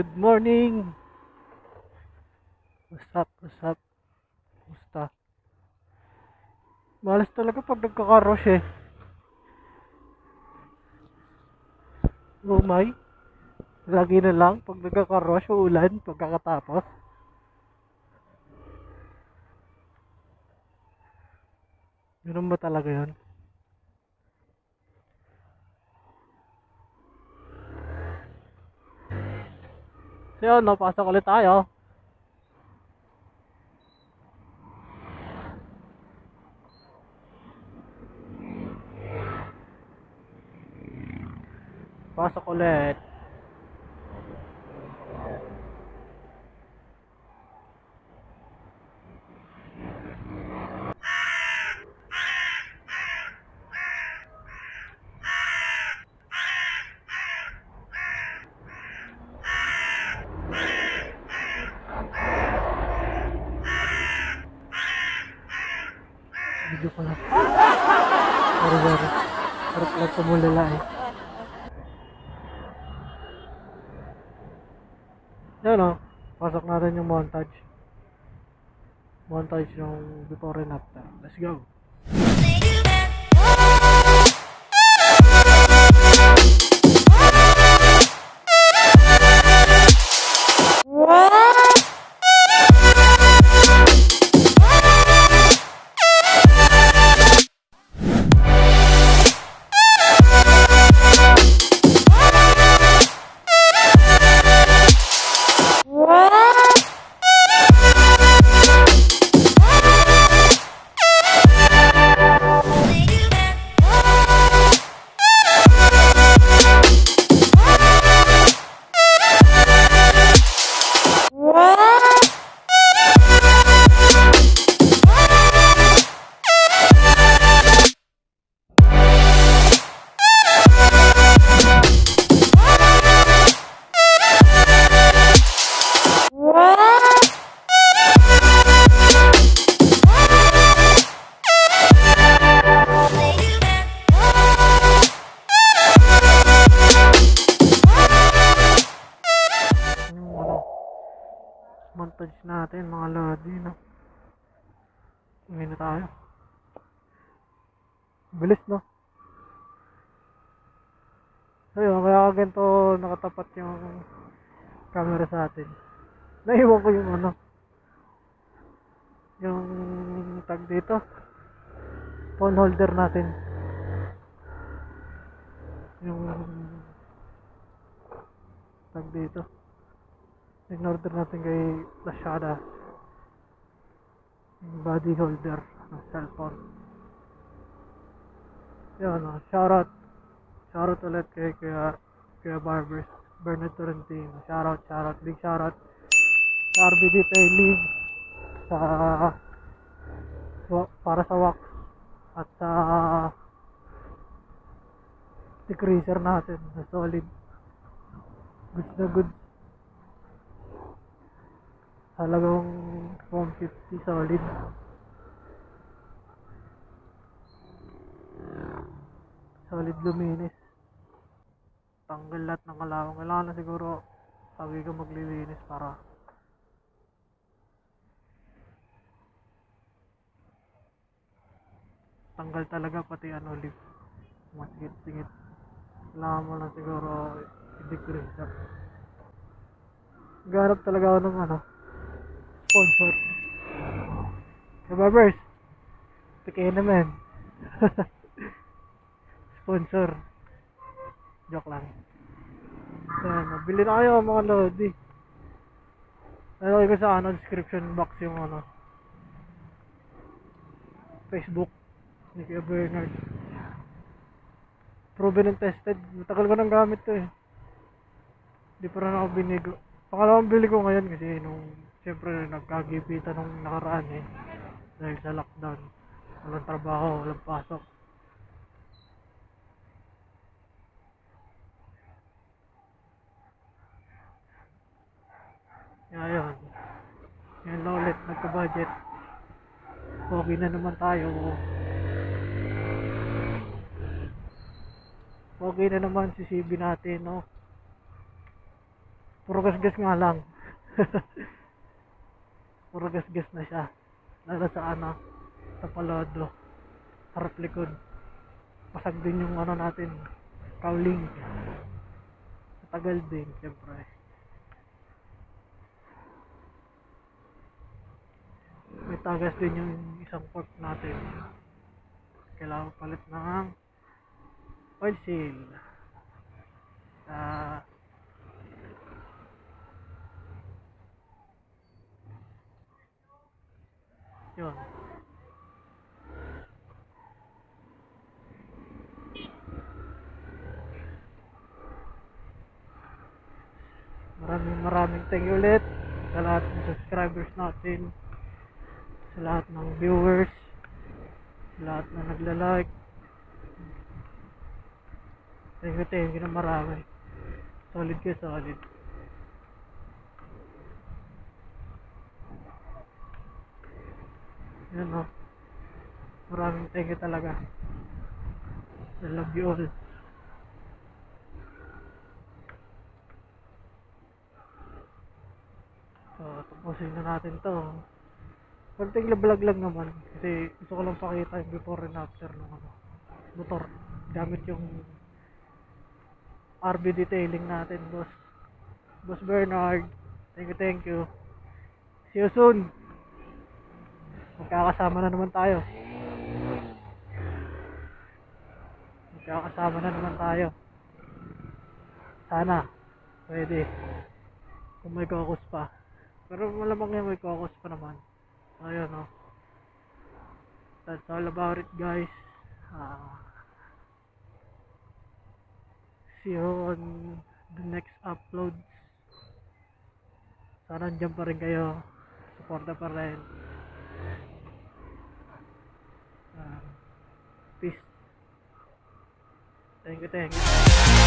Good morning! What's up? What's up? Kumusta? Malas talaga pag nagkakarush eh. Umay. Lagi na lang pag nagkakarush o ulan pagkakatapos. Ganun ba talaga yun? So yun, no, pasok ulit tayo. Pasok ulit. Video ko lang. Sorry. Harap lang tumulala eh. Yan o. Pasok natin yung montage. Montage yung before and after. Let's go. Montage natin mga lodi, no? Ngayon na tayo. Bilis, no? So yun, kaya ganito nakatapat yung camera sa atin. Naiwan ko yung ano, yung tag dito, phone holder natin, yung tag dito in-order natin kay Lazada, yung body holder ng cellphone. Yun, shoutout ulit kay Kuya Barbers Bernard Torrentino. Shoutout, big shoutout sa RB Detailing, sa para sa wax at sa decreaser natin na solid, goods na goods, halagang 150 solid. Solid luminis, tanggal lahat ng kalawang. Kailangan na siguro sabi ko maglilinis para tanggal talaga pati ano, lip, masingit-singit. Kailangan mo lang siguro i-decrease up. Ganap talaga ako ng ano, sponsor. Hey Barbers, PK naman. Sponsor. Joke lang. Ayan, nabili na kayo mga lodi. Nalagay ko sa ano, description box yung ano, Facebook ni Kuya Bernard. Proven and tested. Matagal ko nang gamit to eh. Di pa rin ako binigo. Pangalawang bili ko ngayon kasi nung siyempre nagkagipitan nung nakaraan eh. Dahil sa lockdown. Walang trabaho, walang pasok. Ayun. Yan na ulit, nagka-budget. Okay na naman tayo. Okay na naman si CB natin, no? Puro gasgas nga lang. Puro gasgas na siya. Lalo sa ano, sa palado. Harap likod. Pasag din yung ano natin, cowling. Matagal din, syempre. May tagas din yung isang fork natin. Kailangan palit ng oil seal. Ah, yun. Maraming thank you ulit sa lahat ng subscribers natin, sa lahat ng viewers, sa lahat na nagla-like. Thank you na marami. Solid kayo, solid. Yan o. Maraming thank you talaga. I love you all. So, tapusin na natin to. Konting vlog lang naman. Kasi gusto ko lang pakita yung before and after ng ano, motor. Gamit yung RB detailing natin, boss. Boss Bernard. Thank you. See you soon. Magkakasama na naman tayo. Sana. Pwede. Kung may cocos pa. Pero malamang yan may cocos pa naman. Ayun, no. That's all about it, guys. See you on the next upload. Sana andyan pa rin kayo. Suporta pa rin. Peace. Thank you.